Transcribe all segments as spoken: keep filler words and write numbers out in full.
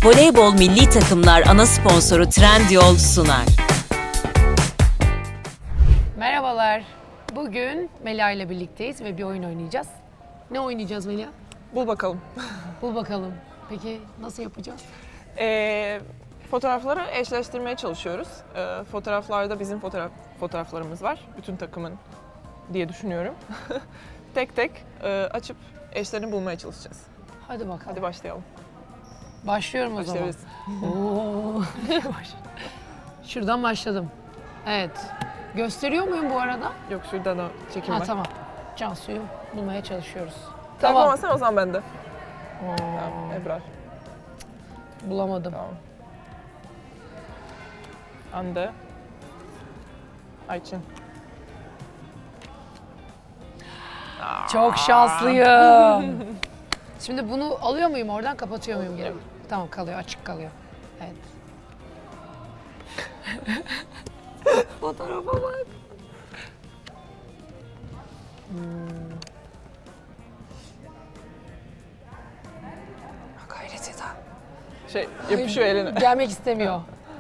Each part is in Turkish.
Voleybol Milli Takımlar ana sponsoru Trendyol sunar. Merhabalar. Bugün Melia ile birlikteyiz ve bir oyun oynayacağız. Ne oynayacağız Melia? Bul bakalım. Bul bakalım. Peki nasıl yapacağız? Ee, fotoğrafları eşleştirmeye çalışıyoruz. Ee, fotoğraflarda bizim fotoğraf fotoğraflarımız var. Bütün takımın diye düşünüyorum. tek tek e, açıp eşlerini bulmaya çalışacağız. Hadi bakalım. Hadi başlayalım. Başlıyorum o zaman. Oo. Şuradan başladım. Evet. Gösteriyor muyum bu arada? Yok, şurada da çekim Ha, var. tamam. Cansu'yu bulmaya çalışıyoruz. Tamam. Tamam. Sen o zaman bende. Oo. Tamam, Ebrar. Bulamadım. Tamam. Hande. Ayçin. Çok şanslıyım. Şimdi bunu alıyor muyum oradan, kapatıyor muyum geri? Tamam, kalıyor, açık kalıyor. Evet. Fotoğrafa bak. Hmm. Gayret Eda. Şey, yapışıyor eline. Gelmek istemiyor.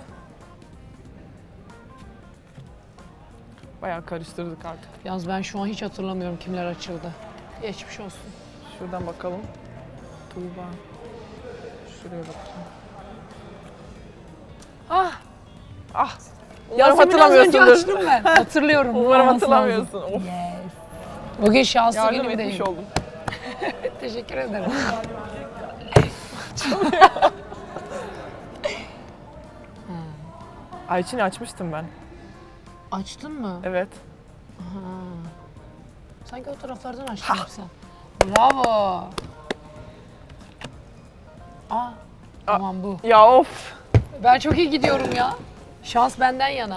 Bayağı karıştırdık artık. Yalnız ben şu an hiç hatırlamıyorum kimler açıldı. Geçmiş olsun. Şuradan bakalım. Tuğba. Şuraya bakayım. Ah! Ah! Umarım Yasemin az önce hatırlamıyorsundur. açtım ben. Hatırlıyorum. Umarım Olması hatırlamıyorsun. lazım. Of. Yes. Bugün şanslı Yardım günümdeyim. etmiş oldum. Teşekkür ederim. Ayçin'i açmıştım ben. Açtın mı? Evet. Ha. Sanki o taraflardan açtın hep sen. Bravo. Aa, tamam bu. Ya of. Ben çok iyi gidiyorum ya. Şans benden yana.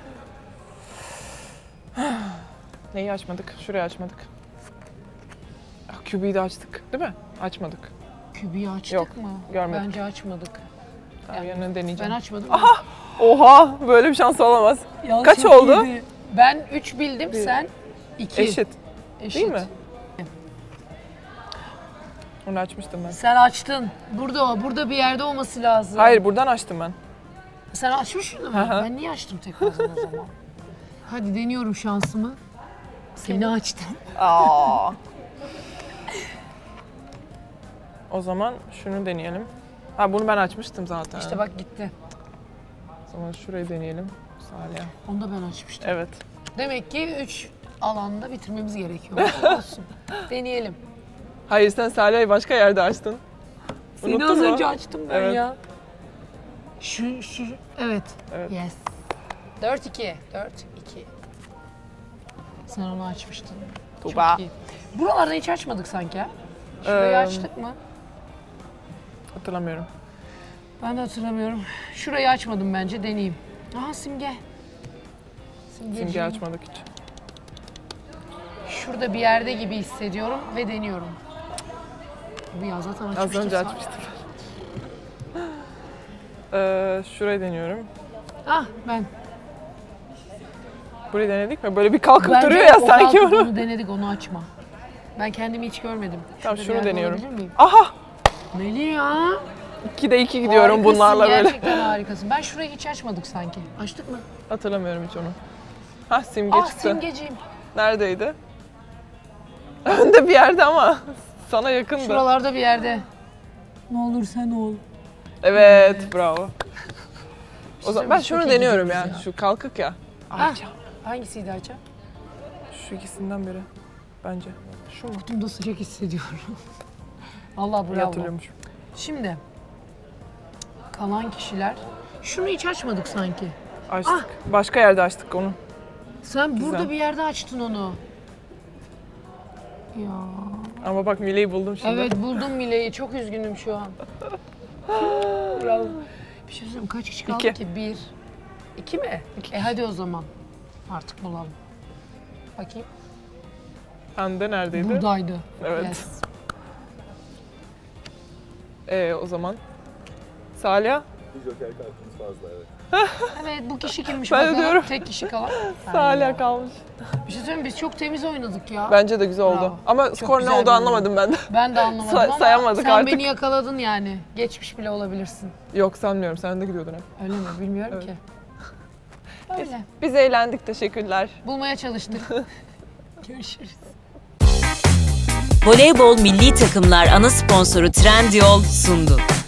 Neyi açmadık? Şurayı açmadık. Ah, kübüyü de açtık, değil mi? Açmadık. Kübüyü açtık Yok, mı? görmedim. Bence açmadık. Tamam, Yani yanını deneyeceğim. Ben açmadım. Aha! Oha! Böyle bir şans olamaz. Ya Kaç çok oldu? iyiydi. Ben üç bildim, Bir. sen iki. Eşit. Eşit. Değil mi? Onu açmıştım ben. Sen açtın. Burada o. Burada bir yerde olması lazım. Hayır, buradan açtım ben. Sen açmışsın mı? Ben niye açtım tekrardan o zaman? Hadi deniyorum şansımı. Seni açtım. Aa. O zaman şunu deneyelim. Ha, bunu ben açmıştım zaten. İşte bak gitti. O zaman şurayı deneyelim. Salih. Onu da ben açmıştım. Evet. Demek ki üç alanda bitirmemiz gerekiyor. Olsun. Deneyelim. Hayır, sen Salih'i başka yerde açtın. Seni Unuttun az mu? önce açtım ben Evet. ya. Şu, şu, evet. Evet. Yes. dört iki. dört iki. Sen onu açmıştın. Tuğba. Çok iyi. Buralarda hiç açmadık sanki ha. Şurayı Ee, açtık mı? Hatırlamıyorum. Ben de hatırlamıyorum. Şurayı açmadım bence, deneyeyim. Aha Simge. Simgeciğim. Simge açmadık hiç. Şurada bir yerde gibi hissediyorum ve deniyorum. Bu ya zaten açmıştık. Az önce zaten. açmıştım. ee, şurayı deniyorum. Ah ben. Burayı denedik mi? Böyle bir kalkıp Bence duruyor ya o sanki kalkıp onu. onu denedik, onu açma. Ben kendimi hiç görmedim. Tamam, Şurada bir şunu yerde deniyorum. olabilir miyim? Aha! Melih ya. ikide iki gidiyorum Harikasın, bunlarla böyle. Gerçekten harikasın. Ben şurayı hiç açmadık sanki. Açtık mı? Hatırlamıyorum hiç onu. Hah, Simge Ah çıktı. Simgeciğim. Neredeydi? Önde bir yerde ama sana yakındı. Şuralarda bir yerde. Ne olur sen ol. Evet, Evet. bravo. O zaman Biz ben çok şunu iyi deniyorum ya. gidiyoruz ya. Şu kalkık ya. Ah, Ayça. hangisiydi Ayça? Şu ikisinden biri bence. Şu mu? Kutumda sıcak hissediyorum. Allah İyi bravo. hatırlıyormuşum. Şimdi kalan kişiler. Şunu hiç açmadık sanki. Açtık. Başka yerde açtık onu. Sen Güzel. burada bir yerde açtın onu. Ya. Ama bak, Mile'yi buldum şimdi. Evet buldum Mile'yi. Çok üzgünüm şu an. Bravo. Bir şey söyleyeyim. Kaç kişi kaldı İki. ki? Bir. İki mi? İki E hadi o zaman. Artık bulalım. Bakayım. Hande neredeydi? Buradaydı. Evet. Yes. Ee, o zaman. Salih. Bir joker kartımız fazla, evet. Evet, bu kişi kimmiş Ben de bakalım? diyorum. Tek kişi kalan. Hala kalmış. Bir şey söyleyeyim mi? Biz çok temiz oynadık ya. Bence de güzel oldu. Bravo. Ama Çok skor ne güzel oldu bir anlamadım ben de. Ben de anlamadım Say- ama sayamadık sen artık. beni yakaladın yani. Geçmiş bile olabilirsin. Yok sanmıyorum. Sen de gidiyordun hep. Öyle mi? Bilmiyorum Evet. ki. Öyle. Biz eğlendik. Teşekkürler. Bulmaya çalıştık. Görüşürüz. Voleybol milli takımlar ana sponsoru Trendyol sundu.